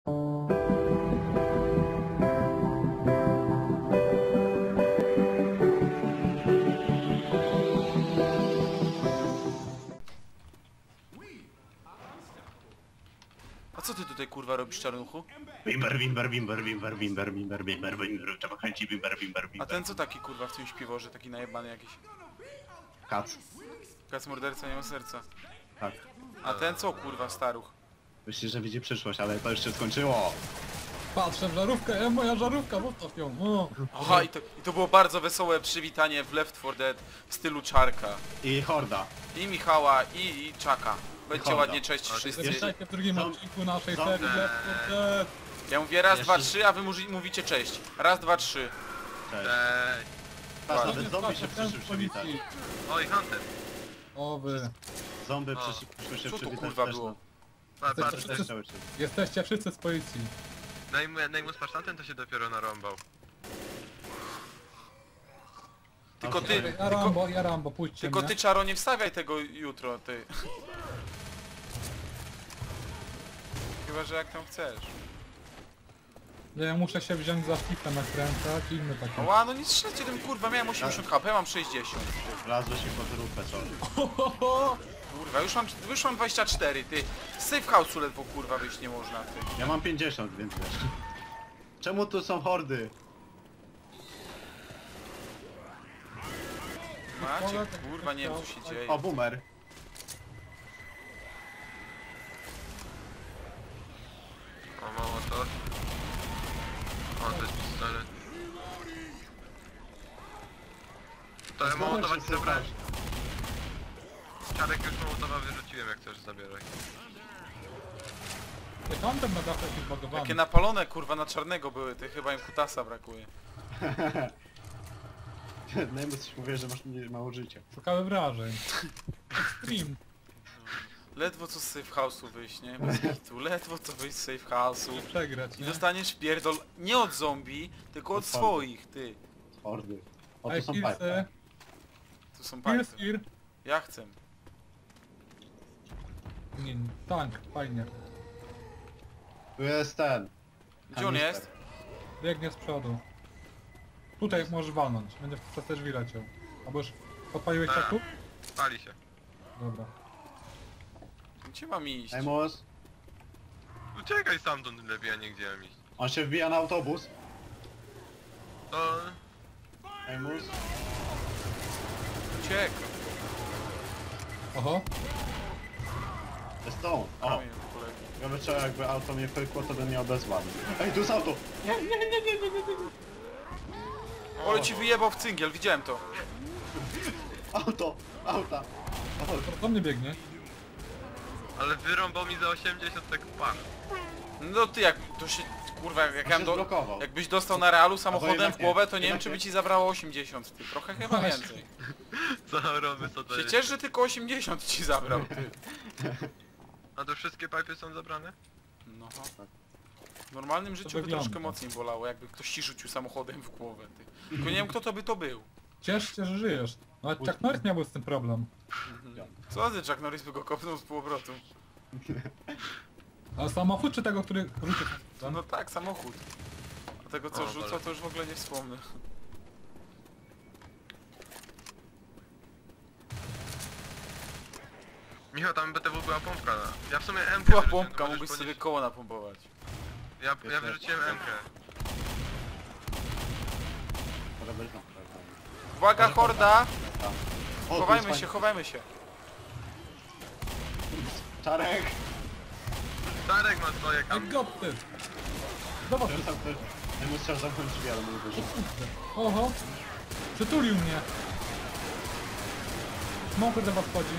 A co ty tutaj kurwa robisz, czarnuchu? Bimber, bimber, bimber, bimber, bimber, bimber, bimber, bimber, trzeba kręcić bimber, bimber, A bimber. ten co taki kurwa w tym śpiworze, taki najebany jakiś? Kac. Kac morderca nie ma serca. Tak. A ten co kurwa, staruch? Myślę, że widzi przyszłość, ale to już się skończyło. Patrzę w żarówkę, moja żarówka, zostaw ją. O. Aha, i to było bardzo wesołe przywitanie w Left 4 Dead w stylu Czarka. I horda. I Michała, i Czaka. Będziecie Horda. ładnie cześć wszyscy. Witajcie w drugim odcinku naszej Ząb- serii Left 4 Dead. Ja mówię raz, Jeszcze- dwa, trzy, a wy mówicie cześć. Raz, dwa, trzy. Cześć. Eee, Patrz, ładnie. nawet zombie się przyszły przywitać. oj, Hunter. O wy. Zombie O. przyszły się Co tu przywitać kurwa też było? na- Patrz, Jesteście też wszyscy- chciały się. Jesteście wszyscy z policji. Najmus patrz na ten, to się dopiero narąbał. Tylko Okej. ty, Ja Rambo, pójdźcie tylko mnie. ty Czaro nie wstawiaj tego jutro, ty. Chyba, że jak tam chcesz. Ja muszę się wziąć za FIFA nakręcać i inne takie. Ła, no nie strzelcie tym kurwa, miałem 80 HP, mam 60. Wlazłeś się pod rupę, co? Kurwa, już mam 24, ty. Z safe house'u ledwo kurwa wyjść nie można, ty. Ja mam 50, więc wiesz. Czemu tu są hordy? Macie, kurwa, nie wiem co się dzieje. O, boomer. O, mało to. O, to jest pistolet. To ja mołotowa ci zabrać. Czarek już mołotowa wyrzuciłem, jak chcesz zabieraj. Ty tamten na dachu jest bagowany. Jakie napalone kurwa na czarnego były, ty chyba im kutasa brakuje. Najmniej coś mówię, że masz mało życia. Ciekawe wrażeń. Extreme. Ledwo co z safe house'u wyjść, nie? Bez kitu. Ledwo co wyjść z safe house'u. Przegrać, I nie? dostaniesz pierdol nie od zombie, tylko od Od swoich, ty. Hordy. O, Ej, tu są Pilsy. pipe. Tu są Pills pipy. here. Ja chcę. Nie, tank, fajnie. Tu jest ten. Gdzie on jest? Biegnie z przodu. Tutaj możesz walnąć, będziesz przez te drzwi leciał. Albo już podpaliłeś A. czaku? Pali się. Dobra. Gdzie mam iść? Amos. Uciekaj stamtąd lepiej, a nie gdzie mam iść. On się wbija na autobus. To... Amos. Uciekam. Oho. Jest tą. O. Kamień poleci. Ja bym chciał, jakby auto mnie pykło, to bym nie odezwał. Ej, tu jest auto! Ole ci wyjebał w cyngiel, widziałem to. Auto! Auta! Do mnie biegnie. Ale wyrąbał mi za 80 tak pan. No ty jak to się kurwa jak On ja się do, zblokował. jakbyś dostał na realu samochodem jednak w głowę, nie, to nie wiem jednak czy by nie. ci zabrało 80, ty. Trochę chyba Właśnie. więcej. Co robię, co to Się jest? ciesz, że tylko 80 ci zabrał, ty. A to wszystkie pipy są zabrane? No. W normalnym życiu by wygląda. troszkę mocniej bolało, jakby ktoś ci rzucił samochodem w głowę, ty. Tylko nie wiem kto to by to był. Ciesz się, że żyjesz. Nawet Chuck Norris miałby z tym problem. Co ty, Chuck Norris by go kopnął z półobrotu? Ale samochód czy tego, który rzucił? No tak, samochód. A tego co O, rzucał ale- to już w ogóle nie wspomnę. Michał, tam BTW była pompka. Ja w sumie MK Była wyrzuciłem, to pompka, możesz mógłbyś sobie podnieść- koło napompować. Ja wyrzuciłem MK. Uwaga, horda! O, tu Chowajmy jest się, fajny- chowajmy się. Czarek! Czarek ma swoje Ej, kam... gopty! Zobacz, Amos chciał zamknąć drzwi, ale mu wyszło. oho! Przytulił mnie! Smoker do was chodzi.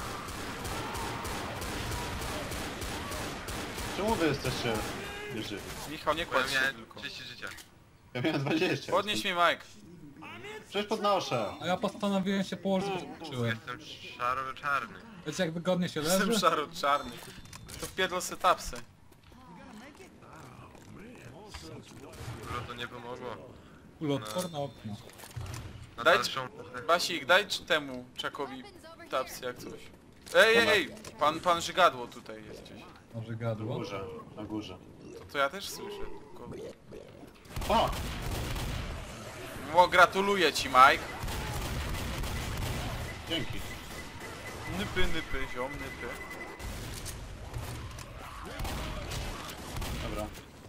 Czemu wy jesteście nieżywi? Michał, nie Bo ja kładź się miałem tylko. 30 życia. Ja miałem 20. Podnieś mnie, Mike. Przecież podnoszę. A ja postanowiłem się położyć, bo zobaczyłem. Jestem szaro-czarny. Wiecie jak wygodnie się Jestem leży? szaro-czarny. To wpierdol setupsy. Dużo to nie pomogło. Ulotworne okno. Na Daj- dalszą... Basik, daj temu Czakowi tapsy jak coś. Ej! Pan żygadło tutaj jest gdzieś. Może Na gadło. górze, na górze. to ja też słyszę. Tylko... O! O, gratuluję ci, Mike. Dzięki. Nypy, ziom, nypy. Dobra.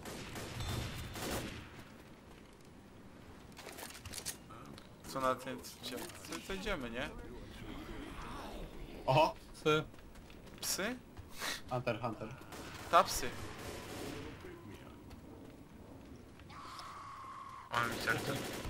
Co na tym... Co idziemy, nie? Oho! Psy. Psy? Hunter, Hunter. Tapsy. O, mi serce.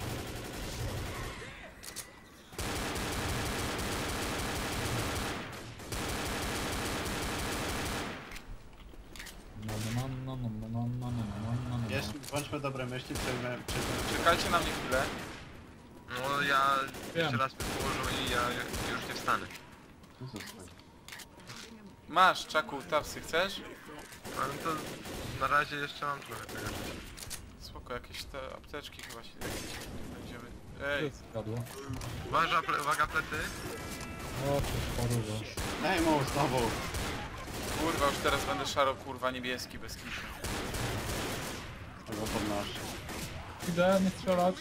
Jest, bądźmy dobre myśli, przejmę... Czekajcie na mnie chwilę. No ja Wiem. jeszcze raz mnie położę i ja już nie wstanę. Masz, Czaku, tapsy chcesz? Ale to na razie jeszcze mam trochę tego życia. Spoko, jakieś te apteczki chyba się będziemy. Ej, Psy zgadło. Uwaga plecy. O, to paruwa. Ej, mu, znowu! kurwa, już teraz będę szaro, kurwa, niebieski bez kitu. Tego podnoszę. Idę, nie strzelać.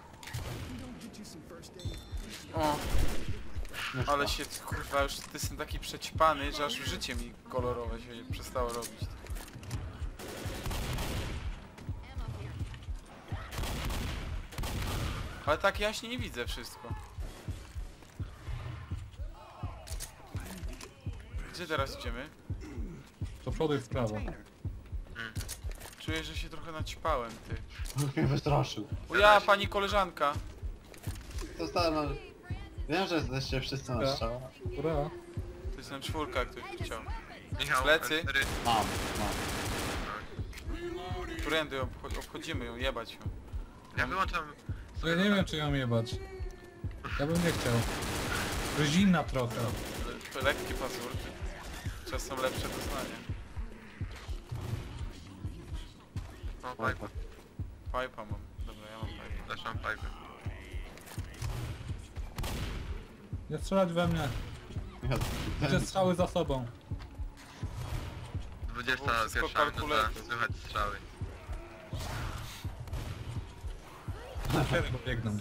O, Nie ale szło. się, kurwa, już jestem taki przećpany, że aż życie mi kolorowe się przestało robić. Ale tak jaśnie nie widzę wszystko. Gdzie teraz idziemy? Do przodu i w prawo. Czuję, że się trochę naćpałem, ty. Mnie wystraszył. O ja, pani koleżanka! Zostałem... Wiem, że jesteście wszyscy na Ja. strzała. Ura. To jest czwórka, jak ktoś chciał. Michał, Plecy. N4. Mam. Którędy obchodzimy ją, jebać ją. Ja wyłączam No ja nie wiem, czy ją jebać. Ja bym nie chciał. Zimna trochę. Lekkie pazurki. Czasem lepsze doznanie. No, pipe. Pipa mam. Dobra, ja mam pipa. Też mam pipe. Nie strzelać we mnie. Ja, Gdzie strzały za sobą. 21 wszystko minuta, kalkulator. słychać strzały. Na czerwo biegną.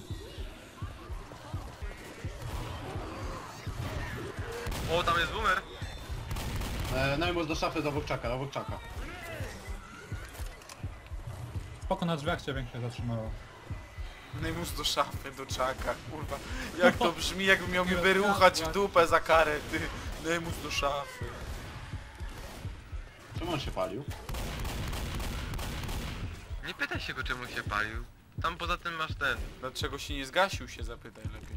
O, tam jest boomer! Najmus do szafy, do Wokczaka, do Wokczaka. Spoko, na drzwiach się większe zatrzymało. Nejmus do szafy, do czaka, kurwa. Jak to brzmi, jakby miał mi wyruchać w dupę za karę, ty. Nejmus do szafy. Czemu on się palił? Nie pytaj się go, czemu się palił. Tam poza tym masz ten. Dlaczego się nie zgasił, się zapytaj lepiej.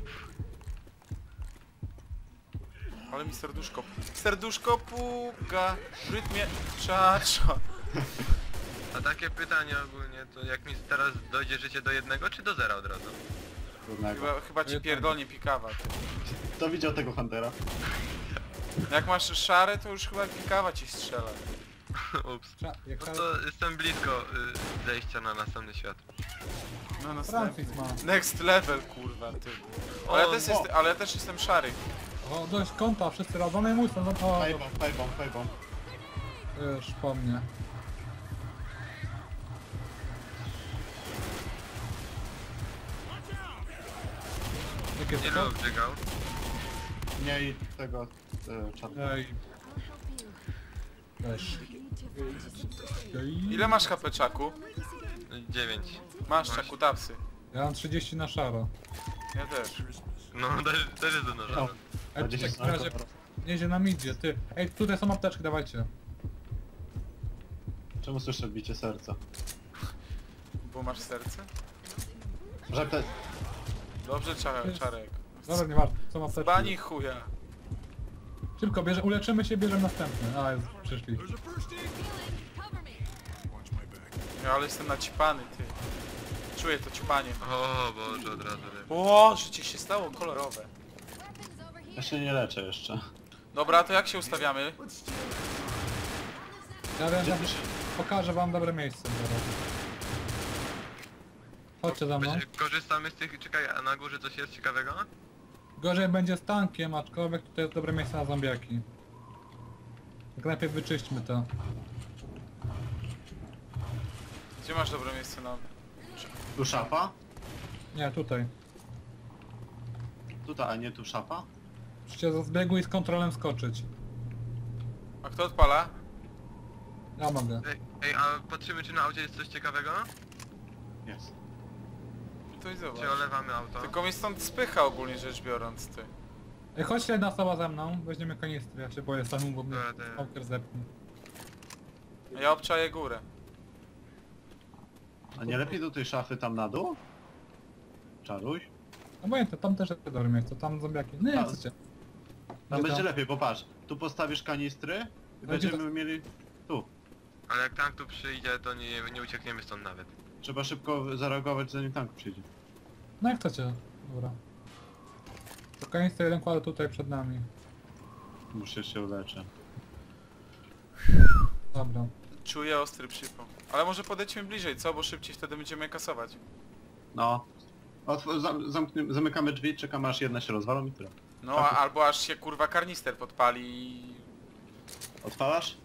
Ale mi serduszko puka w rytmie czacza. A takie pytanie ogólnie, to jak mi teraz dojdzie życie do 1 czy do 0 od razu? Trudnego. Chyba ci pierdolnie pikawa, ty. Kto widział tego Huntera? Jak masz szare, to już chyba pikawa ci strzela. Ups. Jak No to jestem blisko zejścia na następny świat. No następny. Francis ma. Next level, kurwa, ty. Ale ja też jestem szary. O, dość kąta, wszyscy razem. No i mój stąd. O, Fajbom. już po mnie. Jak jest Ilu to? obrzygał? Mniej tego czatu. Ej. Weź. Ej. Ile masz HP, Czaku? 9. Masz, Czaku, tapsy. Ja mam 30 na szaro. Ja też. No, też jest do noża. O, Ej, w takim razie nieźle nam idzie, ty. Ej, tutaj są apteczki, dawajcie. Czemu słyszę bicie serca? Bo masz serce? Że te... Dobrze, Czarek. Dobra, nie warto, są apteczki. Bani chuja. Szybko, uleczymy się, bierzemy następny. A, już przyszli. Ja, ale jestem naćpany, ty. Czuję to ćpanie. O Boże, od razu lepiej. O, życie się stało kolorowe. Ja się nie leczę jeszcze. Dobra, to jak się ustawiamy? Ja wiem, Gdzie że ty się... pokażę wam dobre miejsce zaraz. Chodźcie za mną. Korzystamy z tych, czekaj, a na górze coś jest ciekawego? Gorzej będzie z tankiem, aczkolwiek tutaj jest dobre miejsce na zombiaki. Tak najpierw wyczyśćmy to. Gdzie masz dobre miejsce na... Tu szafa? Nie, tutaj. Tutaj, a nie tu szafa? Musicie za zbiegu i z kontrolem skoczyć. A kto odpala? Ja mogę. Ej, a patrzymy czy na aucie jest coś ciekawego? Jest. To i zobacz. Czy olewamy auto? Tylko mnie stąd spycha ogólnie rzecz biorąc, ty. Ej, chodź jedna osoba ze mną, weźmiemy kanistry, ja się boję stanu, bo mnie Dobra, to ja. stalker zepnie. Ja obczaję górę. A nie lepiej do tej szafy tam na dół? Czaruś? Obojętnie, tam też jest dobre miejsce, tam zombiaki. Nie, Tam. chcecie. Tam Gdzie będzie lepiej, popatrz. Tu postawisz kanistry i Będzie będziemy mieli... Tu. Ale jak tank tu przyjdzie, to nie uciekniemy stąd nawet. Trzeba szybko zareagować, zanim tank przyjdzie. No jak chcecie. Dobra. To kanistry jeden kładę tutaj przed nami. Muszę się uleczę. Dobra. Czuję ostry przypał. Ale może podejdźmy bliżej, co? Bo szybciej wtedy będziemy kasować. No. Zamykamy drzwi, czekamy aż jedna się rozwalą i tyle. No, albo aż się kurwa karnister podpali i... Odpalasz?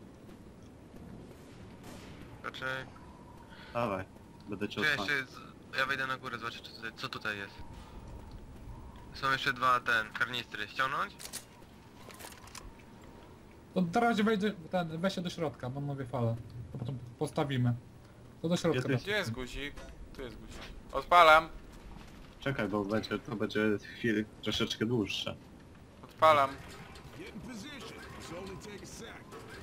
Znaczy, Dawaj. Będę cię czy odpalał. jeszcze... Ja wejdę na górę, zobaczę co tutaj jest. Są jeszcze dwa karnistry. Ściągnąć? To teraz weź się do środka, bo mówię falę. To potem postawimy. To do środka. Jesteś- Gdzie jest guzik? Tu jest guzik. Odpalam. Czekaj, bo to będzie chwilę troszeczkę dłuższe. Odpalam. Get in position. It's only take a sec.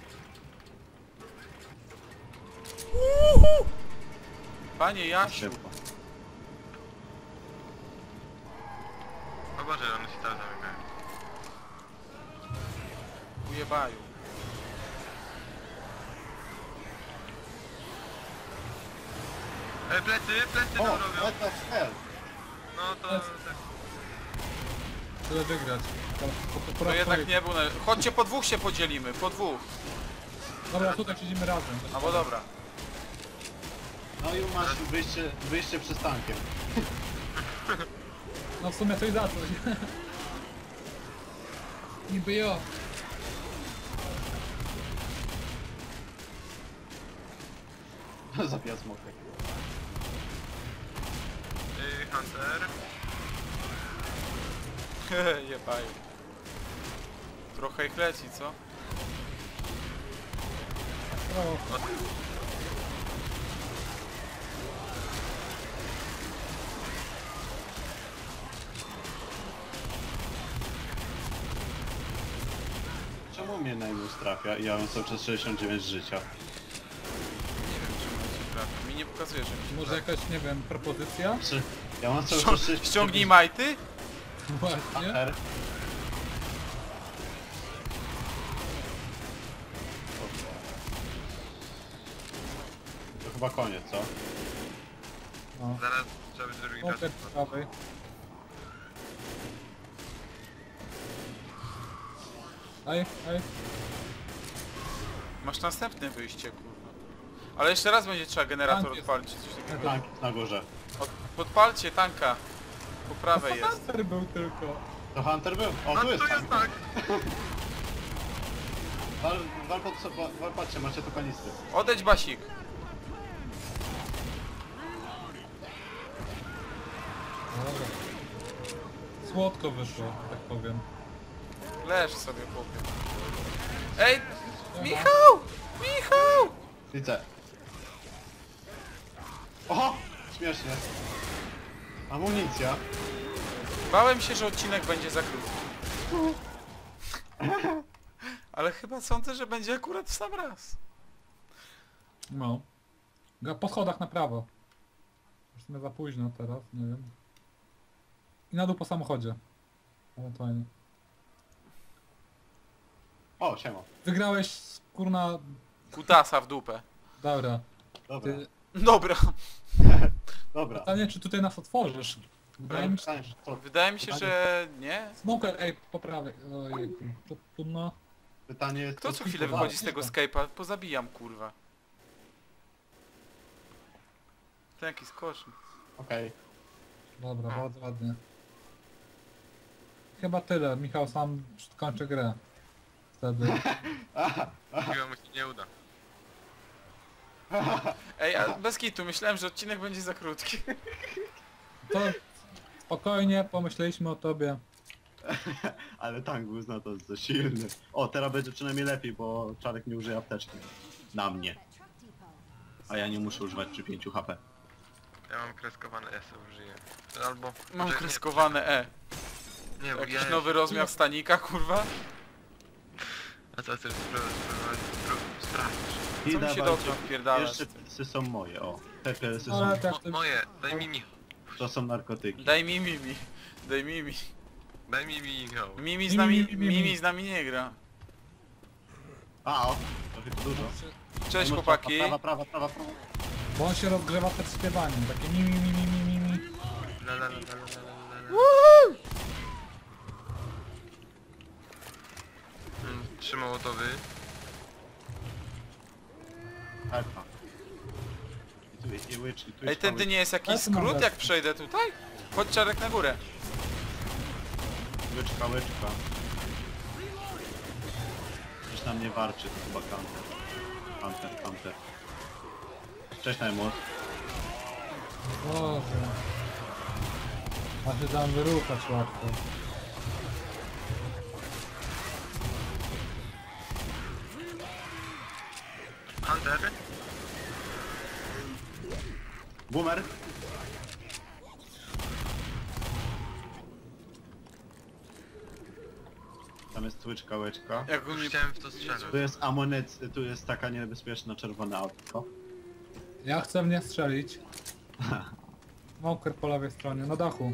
Panie Jasiu. Szybko. O Boże, one się teraz zamykają. Ujebaju. Plecy O, tam robią. what the hell? No to... tak. Tyle wygrać. To jednak nie był... Chodźcie, po dwóch się podzielimy, po dwóch. Dobra, tutaj siedzimy razem. No bo dobra. No i masz wyjście przez tankiem. No w sumie coś za coś. Niby jo. Zabija smokę. Hunter. Jebaju. Trochę ich leci, co? O, Czemu mnie najmus trafia i ja mam cały czas 69 życia? Nie wiem, czemu on się trafi. Mi nie pokazuje, że mi się może jakaś, nie wiem, propozycja? Czy ja mam cały czas 69... Ściągnij majty? Właśnie. R. To chyba koniec, co? No. Zaraz trzeba będzie drugi Smoker raz. z prawej. Aj. Masz następne wyjście, kurwa. Ale jeszcze raz będzie trzeba generator Tank jest. odpalić, czy coś takiego. Tank na górze. Podpalcie tanka. Po prawej jest. Hunter był tylko. To Hunter był? O, A tu jest tu jest tank. tak! Wal, patrzcie, macie tu kanistry. Odejdź, Basik. Dobra. Słodko wyszło, tak powiem. Leż sobie, chłopie. Ej! Michał! Michał! Widzę. Oho! Śmiesznie. Amunicja. Bałem się, że odcinek będzie za krótki. Ale chyba sądzę, że będzie akurat w sam raz. No. Po schodach na prawo. Już w sumie za późno teraz, nie wiem. I na dół po samochodzie. Ewentualnie. O, siema. Wygrałeś, kurna... Kutasa w dupę. Dobra. Dobra. Ty... Dobra. Dobra. Pytanie, czy tutaj nas otworzysz? Wydaje mi się... Wydaje mi się, że nie. Smoker, ej, po prawej. Ojejku. To trudno. Pytanie jest... Kto co chwilę kurwa, wychodzi z tego nie. Skype'a? Pozabijam, kurwa. To jakiś skoczny. Okej. Dobra, bardzo ładnie. Chyba tyle. Michał sam kończy grę. Wtedy. Aha, Chyba mu się nie uda. Ej, Ej, a bez kitu, myślałem, że odcinek będzie za krótki. To spokojnie, pomyśleliśmy o tobie. Ale tank był na to za silny. O, teraz będzie przynajmniej lepiej, bo Czarek nie użyje apteczki. Na mnie. A ja nie muszę używać przy 5 HP. Ja mam kreskowane, ja sobie użyję. Albo... Mam Znaczy, kreskowane E. Nie, bo Jakiś ja... nowy rozmiar stanika, kurwa. A co chcesz sprawdzić? I Co mi się dawajcie. do okna wpierdala? Jeszcze psy są moje, o. Te psy Ale są... też ty... Moje, daj mi mi. To są narkotyki. Daj mi Mimi. Daj Mimi. Daj mi Michał. Mimi z nami nie gra. A, o, trochę to dużo. Cześć chłopaki. Prawa. Bo on się rozgrywa przed śpiewaniem. Takie mi. La la la la la la la. 3 mołotowy. Alfa. I tu jest łyczki, tu Ej, jest tędy nie jest jakiś Ale to mam skrót rację. jak przejdę tutaj? Chodź Czarek na górę. łyczka. Coś na mnie warczy, to chyba counter. Cześć najmłod. Boże. A się tam wyruchać łatwo. Hunter. Boomer. Tam jest łyczka. Jak on mnie... Chciałem w to strzelać. Tu jest amunicja, tu jest taka niebezpieczna czerwona autko. Ja chcę mnie strzelić. Smoker po lewej stronie, na dachu.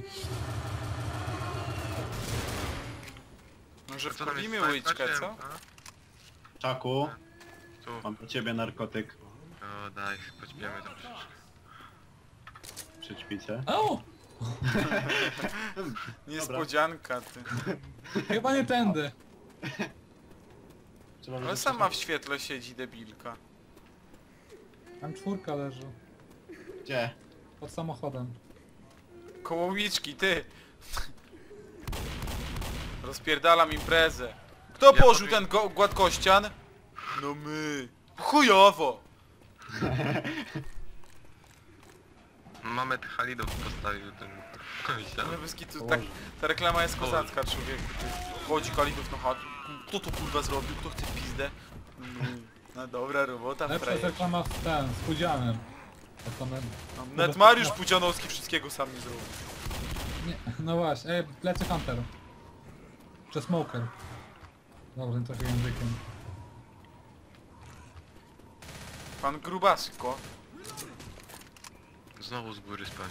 Może Co tam jest? wkurwimy łyczkę, co? A? Czaku, Tu. mam do ciebie narkotyk. O, daj, poćpiemy to troszeczkę. Przyćpicę. O! Niespodzianka, ty. Chyba nie tędy. Trzeba Ale będzie sama w świetle siedzi debilka. Tam 4 leży. Gdzie? Pod samochodem. Koło łyczki, ty. Rozpierdalam imprezę. Kto Ja położył powiem- ten gładkościan? No my. Chujowo. Mamet Halidów postawił ten... Ale bez kitu, tak, ta reklama jest kozacka, człowieku. Ty. Chodzi Kalidów na chatę. Kto to kurwa zrobił? Kto chce pizdę? No my. No dobra robota, Lepsza jest frajer. reklama z ten, z Pudzianem. A to Net Mariusz Pudzianowski wszystkiego sam nie zrobił. nie, no właśnie, plecy Hunter. Czy Smoker. Dobrze, nie trafię językiem. Pan Grubasko. Znowu z góry spadnie.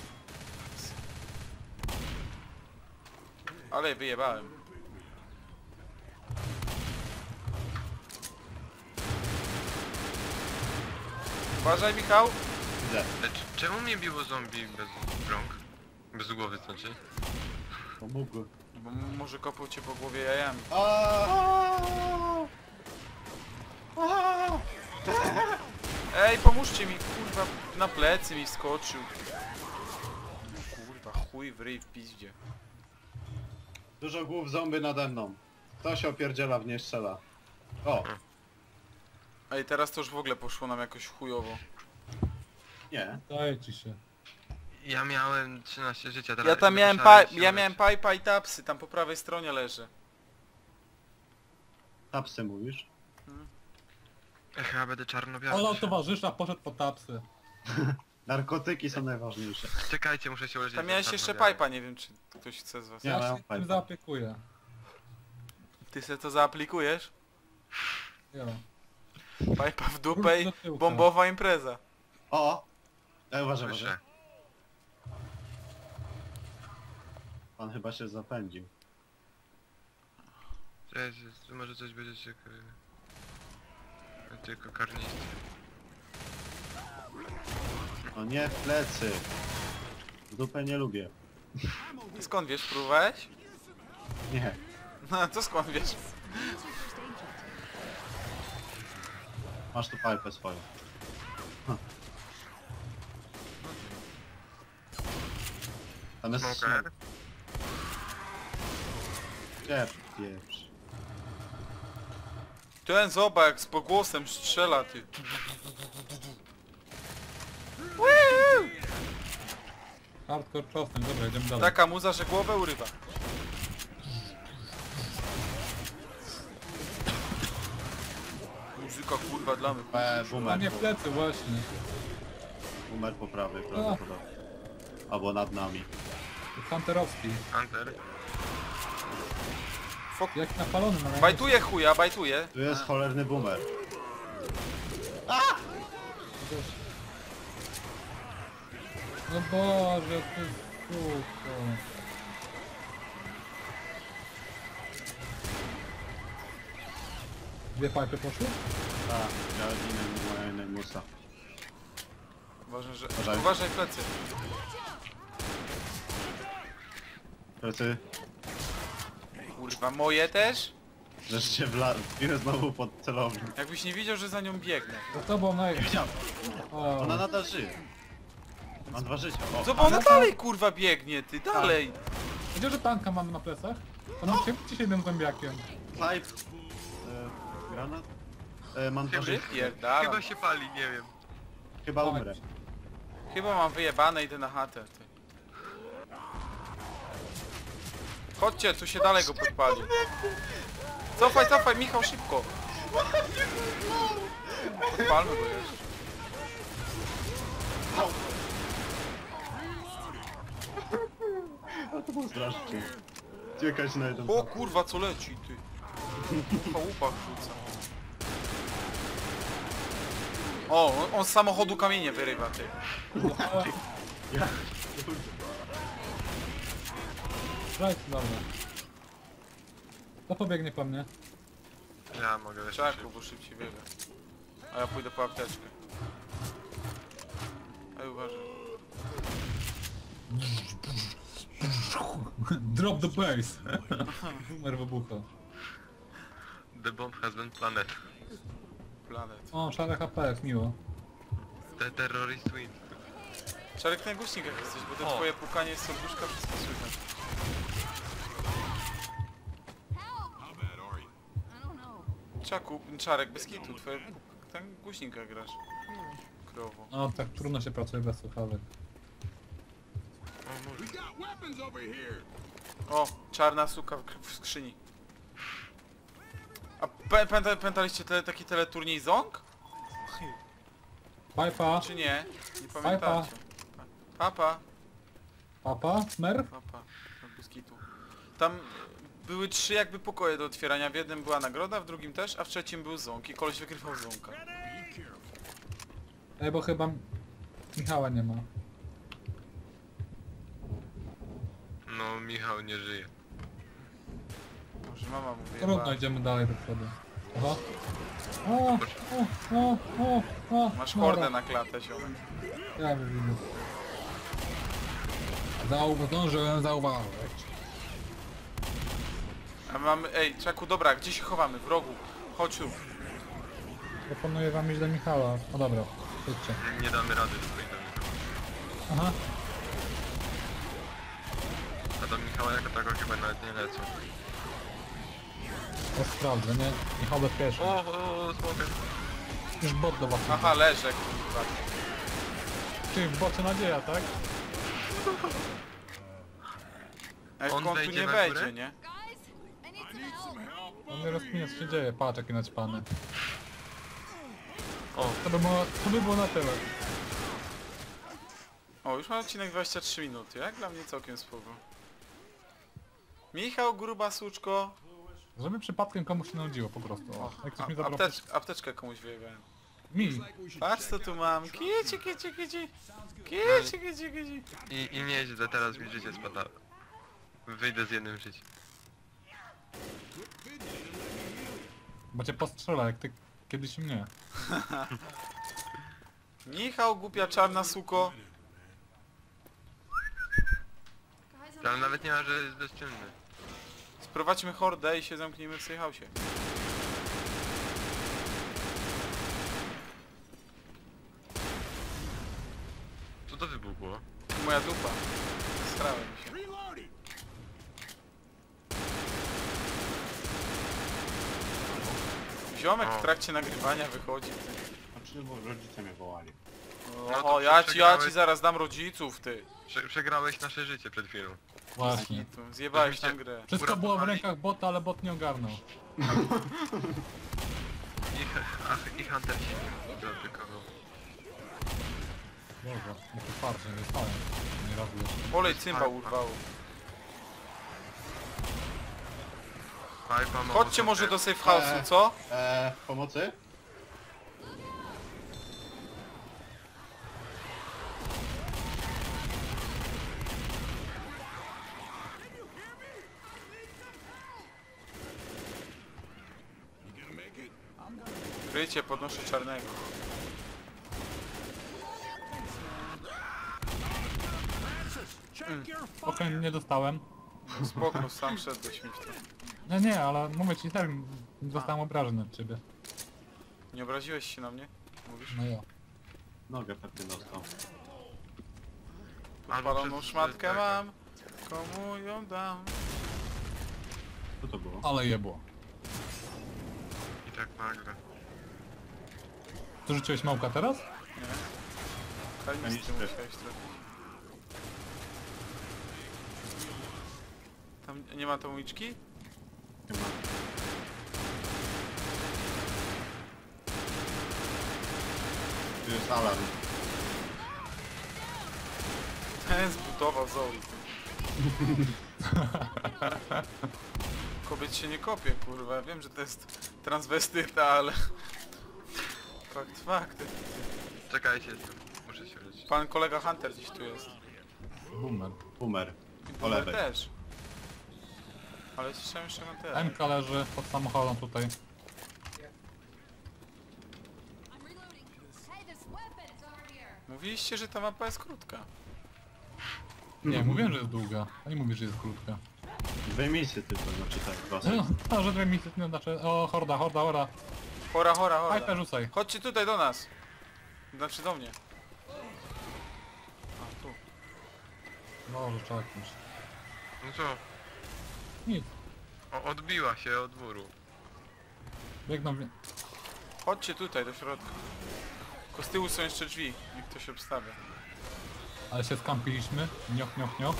Ale wyjebałem. Uważaj Michał. Widzę. Czemu mnie biło zombie bez rąk? Bez głowy znaczy? Pomógł. Bo może kopał cię po głowie jajami. Ej, pomóżcie mi, kurwa, na plecy mi skoczył. Kurwa, chuj w ryj w piździe. Dużo głów zombie nade mną. Kto się opierdziela w nie strzela? O, Ej, teraz to już w ogóle poszło nam jakoś chujowo. nie. Daje ci się. Ja miałem 13 życia, teraz... Ja tam miałem pipa i tapsy, tam po prawej stronie leży. Tapsy mówisz? Chyba będę czarnobiały. Olał towarzysza, poszedł po tapsy. Narkotyki są najważniejsze. Czekajcie, muszę się uleczyć. Tam miałeś jeszcze czarnobiały. pipa, nie wiem czy ktoś chce z was. Nie, Ja mam się fajta. tym zaopiekuję. Ty se to zaaplikujesz? Jo. Pipa w dupę i Do tyłka. bombowa impreza. O! Uważaj. Słyszę. Pan chyba się zapędził. Cześć, może coś będzie ciekawe. Tylko karnistry. O nie, w plecy. W dupę nie lubię. Skąd wiesz, próbowałeś? Nie. No to skąd wiesz? Masz tu pajpę swoją. Tam jest... Smoker. Gdzie pieprz? Ten zobacz jak z pogłosem strzela, ty. Hardcore Czosnek, dobra, idziemy dalej. Taka muza, że głowę urywa. Muzyka kurwa dla mnie. A Boomer. nie plecy, właśnie. Boomer po prawej prawdopodobnie. Albo nad nami. Hunterowski. Hunter. Jak napalony na Bajtuje chuja, bajtuje. Tu jest cholerny boomer. No Boże, ty suko. Dwie pipy poszły? Tak, ja inny musa. Uważaj, że... Uważaj. Uważaj plecy. Plecy, Kurwa, moje też? żeście wbiłem znowu pod celownik. Jakbyś nie widział, że za nią biegnę. Za tobą naj... Widziałem, O, ona nadal żyje. Mam 2 życia. O, Co, bo ona dalej kurwa biegnie, ty, dalej. widział, że tanka mamy na plecach? On się jednym zombiakiem. pipe. Granat? Mam 2 życia. Wypierdalam. Chyba się pali, nie wiem. Chyba umrę. Chyba mam wyjebane, idę na chatę. Ty. Chodźcie, tu się dalej go podpali. Cofaj, cofaj, Michał, szybko. Podpalmy go jeszcze. A to było strasznie. Uciekać na jeden. O kurwa, co leci, ty. Chałupa rzuca. O, on z samochodu kamienie wyrywa, ty. Ja. Right, dobra. To pobiegnie po mnie. Ja mogę jeszcze Czaku, bo szybciej biega. A ja pójdę po apteczkę. Ej, uważaj. Drop the base. Numer wybucha. The bomb has been planted. Planet. O, szare HP, jak miło. The terrorist win. Czarek, na głośnikach jesteś, bo to O. twoje pukanie z serduszka wszystko słychać. How bad are you? I don't know. Czaku, Czarek, bez kitu, twoje ten głośnikach grasz. Krowo. No tak trudno się pracuje bez słuchawek. We got weapons over here. O, czarna suka w skrzyni. A pamiętaliście taki teleturniej Zong? Pipa, Czy nie? Nie pamiętacie. Papa. papa, smurf? Papa. Bez kitu. Tam były 3 jakby pokoje do otwierania. W jednym była nagroda, w drugim też, a w trzecim był Ząg i koleś wygrywał Ząka. Ej, bo chyba Michała nie ma. No, Michał nie żyje. Może mama mówi. Trudno, idziemy dalej do przodu. Aha. O, Masz dobra. hordę na klatę, ziomek. Ja już widzę. Zdążyłem zauważyć. A mamy... Ej, Czaku, dobra, gdzie się chowamy? W rogu. Chodź tu. Proponuję wam iść do Michała. O dobra, chodźcie. Nie damy rady tutaj do Michała. Aha. A do Michała jako tako chyba nawet nie lecą. To sprawdzę, nie? Michał bezpiecznie. O, smoker. Już bot do was. Aha, leżę, kurwa. Ty, w bocie nadzieja, tak? Ej, On on tu wejdzie nie na wejdzie, górę? nie? Guys, I need some Need help. some help. On nie rozkminia, co się dzieje. Patrz, jaki naćpany. O, To by było na tyle. O, już mam odcinek 23 minuty, jak dla mnie całkiem spoko. Michał, gruba suczko. Żeby przypadkiem komuś się nudziło po prostu. O, jak ktoś mi zabrał... Apteczkę komuś wyjebałem. Mi! Patrz co tu mam. Kici, kici, kici. Kici, kici, kici. i nieźle, teraz mi życie spada. Wyjdę z jednym życiem. Bo cię postrzela, jak ty kiedyś mnie. Michał, głupia czarna suko. Guys, I'm Ale nawet nie ma, że jest bezczynny. Sprowadźmy hordę i się zamknijmy w safe house'ie. Co to wybuchło? Moja dupa. Strałem się. Reloading. Ziomek O. w trakcie nagrywania wychodzi. A przecież bo rodzice mnie wołali. No to O, ja ci przegrałeś. zaraz dam rodziców, ty. Przegrałeś nasze życie przed chwilą. Właśnie. Tu, zjebałeś tam grę. Wszystko było w rękach bota, ale bot nie ogarnął. I Hunter się nie zaopiekował. Boże, jaki farcie, nie stałem. Nie razu jeszcze. Olej cymbał urwało. Pipa ma Chodźcie może do safe house'u, co? Pomocy? You gonna make it? Kryjcie, podnoszę czarnego. Okej, nie dostałem. Spoko, sam szedłeś mi w to. No nie, ale mówię ci tak, dostałem obrażeń od ciebie. Nie obraziłeś się na mnie? Mówisz? No ja. Nogę pewnie dostał. Podpaloną szmatkę mam. Komu ją dam? Co to było? Ale jebło. I tak nagle. Tu rzuciłeś małka teraz? Nie. Karnistry Karnistry. musiałeś trafić. Tam nie ma tą uliczki? Nie ma. Tu jest alarm. Ten zbudował Zoe. Kobiet się nie kopie, kurwa. Wiem, że to jest transwestyta, ale... Fakt. Czekajcie, muszę się leczyć. Pan kolega Hunter gdzieś tu jest. Boomer. Boomer. I Po Boomer lewej. też. Ale słyszałem jeszcze Huntera. MK leży pod samochodem tutaj. I'm reloading. Hey, this weapon's over here. Mówiliście, że ta mapa jest krótka. Nie, mówiłem, że jest długa. A nie mówisz, że jest krótka. 2 misje tylko, znaczy tak, 2 No, że 2 misje, nie znaczy... O, horda. Hora. Fajta rzucaj. Chodźcie tutaj do nas. Znaczy do mnie. A, tu. Boże, czekaj. No co? Nic. Odbiła się od muru. Biegną... Chodźcie tutaj, do środka. Tylko z tyłu są jeszcze drzwi. Niech ktoś obstawia. Ale się skampiliśmy. Nioch.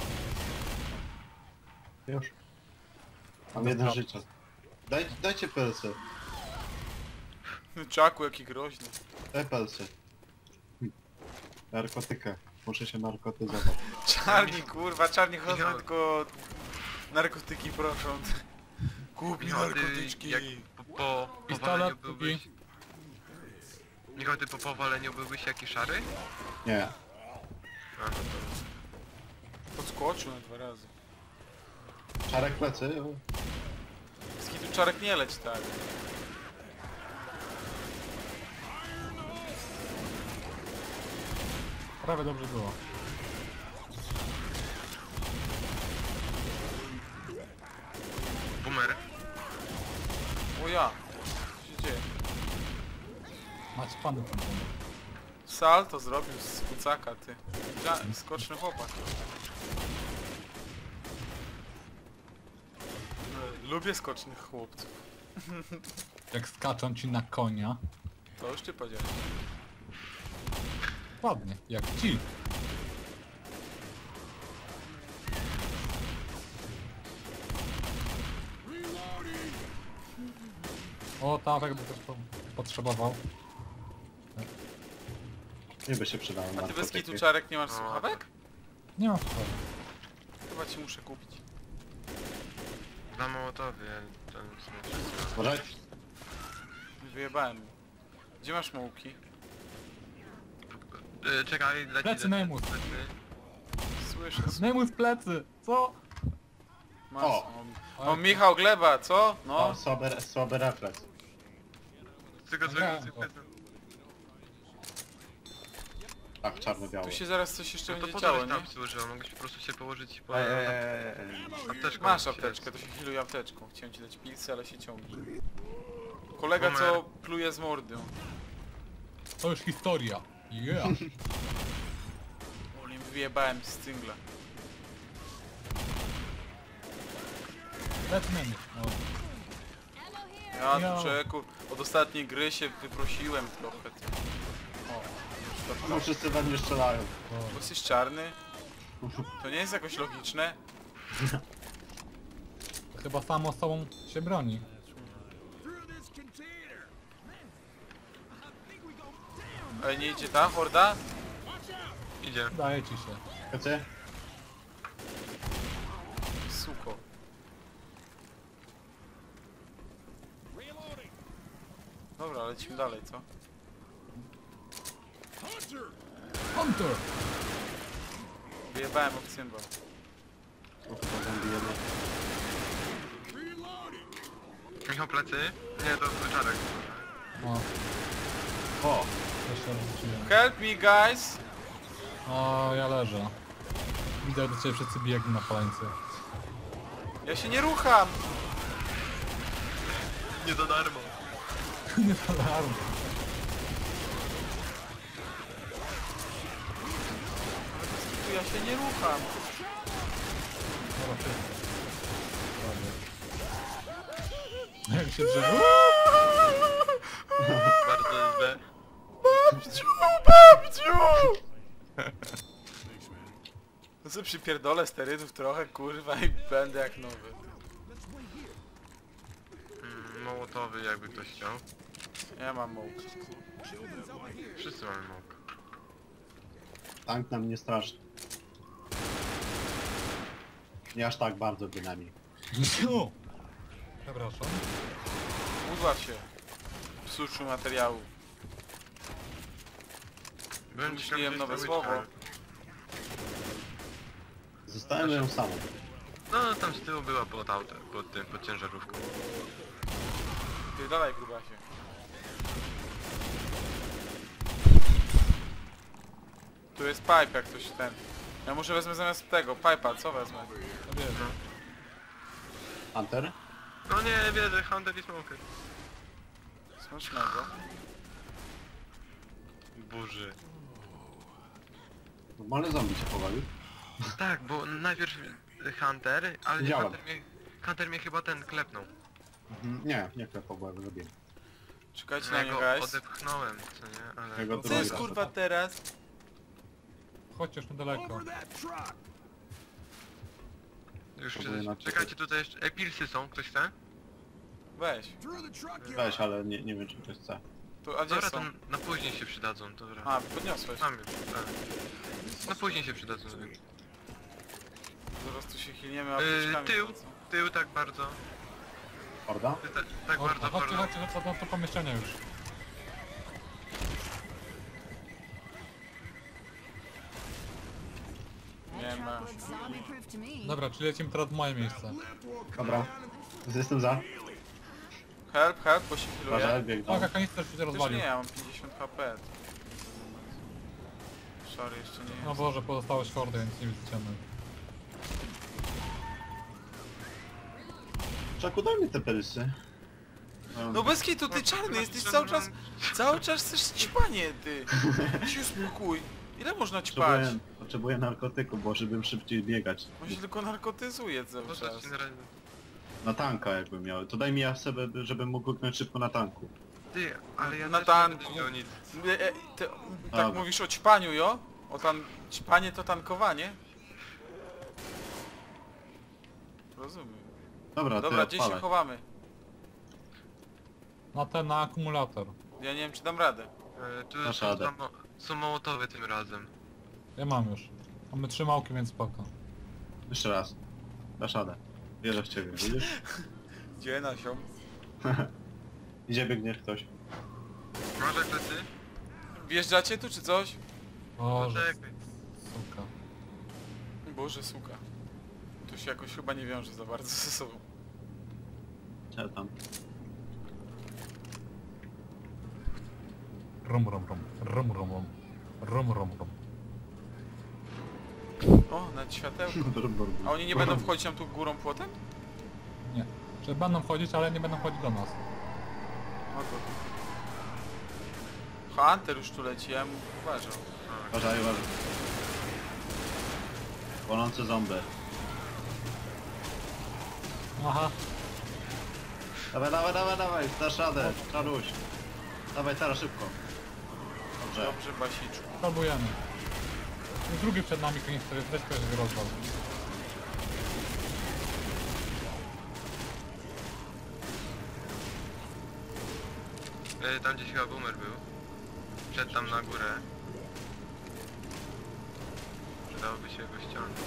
Już. Mam jedno życie. Dajcie pelsy. Czaku, jaki groźny. Daj pelsy. Narkotykę. Muszę się narkotyzować. Czarni, kurwa, czarni chodzą tylko... Narkotyki proszą. Kup mi narkotyczki. Jak po Pistolet, powaleniu byłbyś... Michał, ty po powaleniu byłbyś jakiś szary? Nie. A, no to... Podskoczył na 2 razy. Czarek plecy? Z kitu czarek nie leć tak. Prawie dobrze było. Boomer. O ja. Co się dzieje? Macie panu tam pomóc. Salto zrobił z kucaka, ty. Skoczny chłopak. Lubię skocznych chłopców. Jak skaczą ci na konia. To już ty powiedziałeś. Ładnie, jak ci. O, tak by też potrzebował. Nie by się przydało A ty bez narkotyki. kitu czarek nie masz słuchawek? Nie ma sprawy. Chyba ci muszę kupić. Na Mołotowie, ten smutny. Uważaj. Wyjebałem. Gdzie masz mułki? Czekaj, leci... Plecy Neymus. Słyszę. Neymus plecy! Co? Masz. O. O, Michał Gleba, co? No. O, słaby refleks. Tylko Gra, zwykle... Tak, czarno-biało. Tu się zaraz coś jeszcze No to będzie po działo, co nie? tam służyło? Mogłeś po prostu się położyć i po... apteczką. Masz się- apteczkę, to się healuje apteczką. Chciałem ci dać pilsy, ale się ciągnie. Kolega, Boomer. co pluje z mordy. To już historia. Yeah. Olim wyjebałem z cyngla. Plecy Neymus. O. Ammo here. Ja No. tu człowieku, od ostatniej gry się wyprosiłem trochę. Ty. O, No wszyscy we mnie strzelają. bo jesteś czarny? To nie jest jakoś logiczne. Chyba samo z sobą się broni. Through this container. Man, I think we go down. Ale nie idzie ta horda? Watch out. Idzie. Daje ci się. Wiecie? Suko. Reloading. Dobra, lecimy dalej, co? Hunter. Hunter! Wyjebałem od cymbał. O, chyba zombie jedno. Reloading. Michał plecy? Nie, to Czarek. O, O! jeszcze wróciłem. Help me, guys! O, ja leżę. Widzę, jak do ciebie wszyscy biegną na paleńcy. Ja się nie rucham! Nie za darmo. Nie alarm. Tu ja się nie rucham. Dobra, wszyscy. Prawie. Jak się drzewo? Bardzo źle. Babciu, babciu! Thanks, man. No sobie przypierdolę sterydów trochę, kurwa, i będę jak nowy. Mołotowy jakby ktoś chciał. Ja mam mołk. Wszyscy mamy mołk. Tank nam nie straszny. Nie aż tak bardzo bynajmniej. O! Przepraszam. Udław się. W suszu materiału. Byłem Wymyśliłem ciekawy, nowe gdzieś słowo. tam Zostałem ją samą. No tam z tyłu była pod autem, pod tym, pod ciężarówką. Ty dalej, grubasie. Tu jest pipe, jak coś ten. Ja może wezmę zamiast tego, pipa, co wezmę? No wiesz, Hunter? No nie, wierzę, Hunter i Smoker. Smacznego. Burzy. Normalny zombie się powalił. Tak, bo najpierw Hunter, ale Widziałem. Hunter mnie chyba ten klepnął. Nie klepał, bo ja go zabiłem. Czekajcie Ja na mnie, go guys. odepchnąłem, co nie? Ale... Ja go Co jest drugi raz kurwa teraz? chodź już niedaleko. Over that truck. Już Próbuję na- czekajcie tutaj jeszcze... pilsy są, ktoś chce? Weź. Through the truck yard. Weź, ale nie wiem czy ktoś chce. Tu, a gdzie Dobra, są? to na później się przydadzą, dobra. A, podniosłeś. Mam już, tak. Na później się przydadzą. Zaraz tu się chilniemy apteczkami. Tył tak bardzo. Horda? Tak O, bardzo, chodźcie, bardzo. chodźcie, chodźcie do pomieszczenia już. Nie ma. Looks zombie-proof to me. Dobra, czyli lecimy teraz w moje miejsce. Lift will come Dobra. down and Jestem za. Help, help, bo się Uważaj, healuję. biegną. O, kanister już się Też rozwalił. nie, ja mam 50 HP. Sorry, jeszcze nie No jest. Boże, pozostałeś hordy, więc nie widzicie. Czaku, daj mi te pelsy. No bez kitu, ty czarny jesteś cały czas chcesz ćpanie, ty. Ci uspokój. Ile można ćpać? Potrzebuję narkotyku, bo żebym szybciej biegać. On się tylko narkotyzuje cały Po co czas. ci na razie... Na tanka jakbym miał. To daj mi ja sobie, żebym mógł kliknąć szybko na tanku. Ty, ale ja Na też tanku. nie będę miał nic. Ty, tak Dobra. mówisz o ćpaniu, jo? Ćpanie to tankowanie? Rozumiem. Dobra, Dobra, ty gdzie się odpalaj. chowamy? Na akumulator. Ja nie wiem, czy dam radę. Tu Dasz są, radę. są mołotowy tym razem. Ja mam już. Mamy 3 małki, więc spoko. Jeszcze raz. Dasz radę. Wierzę w ciebie, widzisz? Gdzie nasią? Gdzie biegnie ktoś? Masz jak plecy? Wjeżdżacie tu, czy coś? Boże, Czekaj. suka. Boże, suka. To się jakoś chyba nie wiąże za bardzo ze sobą. Co tam? Rum rum rum. Rum rum rum. Rum rum rum. O, nawet światełko. A Brr. oni nie będą wchodzić tam tu górą płotem? Nie. Że będą wchodzić, ale nie będą wchodzić do nas. O to. Hunter już tu leci, ja bym uważał. Uważaj, uważaj. Płonące zombie. Aha. Dawaj, dawaj, dawaj, dawaj, dasz radę, czaruś. Dawaj teraz szybko. Dobrze. Dobrze, Basiczu. Próbujemy. Jest drugi przed nami kanister, weź też rozwal. Tam gdzieś chyba boomer był. Wszedł tam na górę. Przydałoby się go ściągnąć.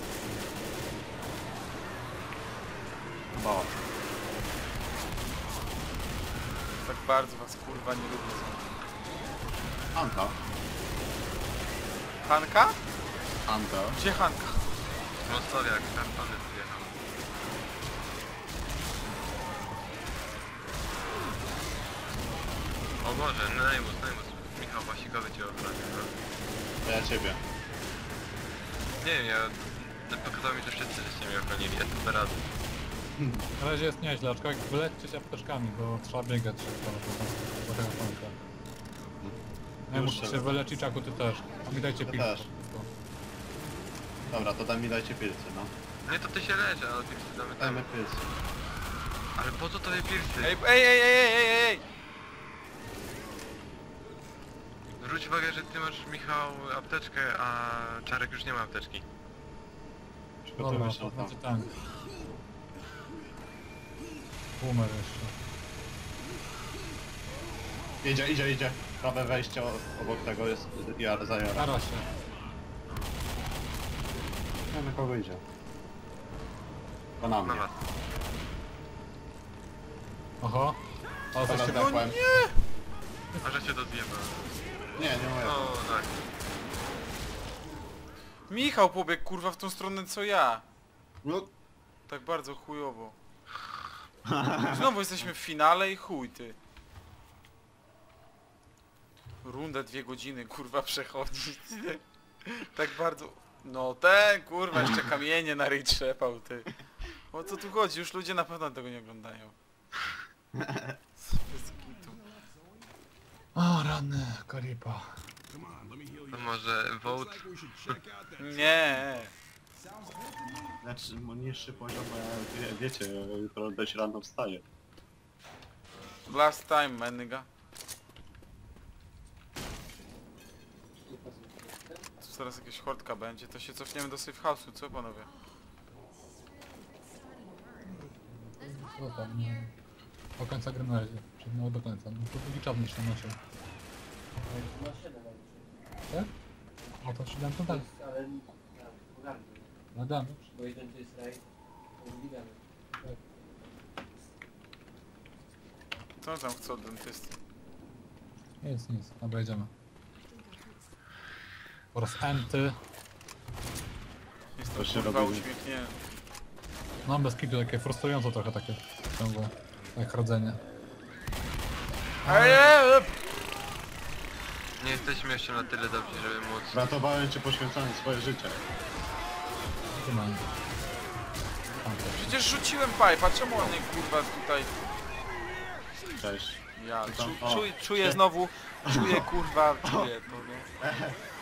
Chyba. Tak bardzo was kurwa nie lubię. Hanka. Hanka? Hanka. Gdzie Hanka? Mostowiak, kartony zjechał. O Boże, Neymus. Michał Wasikowy cię ochronił. No. To ja ciebie. Nie wiem, pokazał mi to wszyscy, żeście mnie ochronili, ja to rady. Na razie jest nieźle, aczkolwiek wyleczcie się apteczkami, bo trzeba biegać szybko do tego końca. Ja muszę się wyleczyć, Czaku, ty też. A mi dajcie Ja pilkę. też. Dobra, to mi dajcie pilcy, no. Nie, to ty się leży, ale pilsy damy tam. Dajmy pilcy. Ale po co tobie pilsy? Ej! Zwróć uwagę, że ty masz, Michał, apteczkę, a Czarek już nie ma apteczki. Dobra, Przygotujmy się to na to. będzie tank. Boomer jeszcze. Idzie. Prawe wejście obok tego jest zajara. Stara się. Nie, na kogo idzie? To na Na mnie. was. Oho. Ale coś Teraz się... zakłem. A że się to zjeba. Nie moje. O, tak. Michał pobiegł kurwa w tą stronę co ja. No, Tak bardzo chujowo. Znowu jesteśmy w finale i chuj ty. Rundę 2 godziny kurwa przechodzić. Tak bardzo... No ten kurwa jeszcze kamienie na ryj trzepał ty. O co tu chodzi? Już ludzie na pewno tego nie oglądają. Bez kitu. O, rany, Karipa. Come on, let me heal To you. może vote. Looks like we should check out that. Nie. znaczy niższy poziom, bo ja wiecie, jutro dość rano wstaję. Last time, man, nigga. Tu zaraz jakaś hortka będzie, to się cofniemy do safe house'u, co panowie? Co tam, no. Do końca gry na razie. No do końca. No to drugi czas niż na naszym. Tak? No to 7 to tak. Ale pogardy, No damy. bo jeden to jest rajd, to drugi damy. Co on tam chce od dentysty? Nic. Dobra, idziemy. Po raz enty. Jestem To się kurwa robi. uśmiechnięty. No bez kitu, takie frustrujące trochę takie ciągłe. Jak chodzenie. Nie jesteśmy jeszcze na tyle dobrzy, żeby móc... Ratowałem cię, poświęcając swoje życie. Tu mamy. Przecież rzuciłem pipa, czemu on nie kurwa tutaj... Cześć. Ja To tam- o. czuję znowu, czuję kurwa, czuję to no.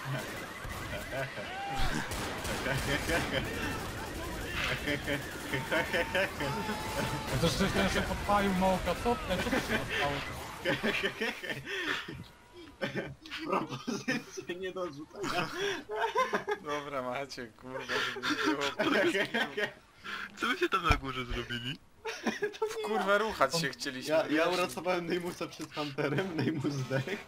Jak to szczęście się podpalił Mołka, co? Co to się stało? Propozycje nie do rzucenia. Dobra macie, kurwa, żeby nie było. Co wy się tam na górze zrobili? Kurwa ruchać się chcieliśmy. Ja uratowałem Neymusa przed Hunterem, Neymus zdech.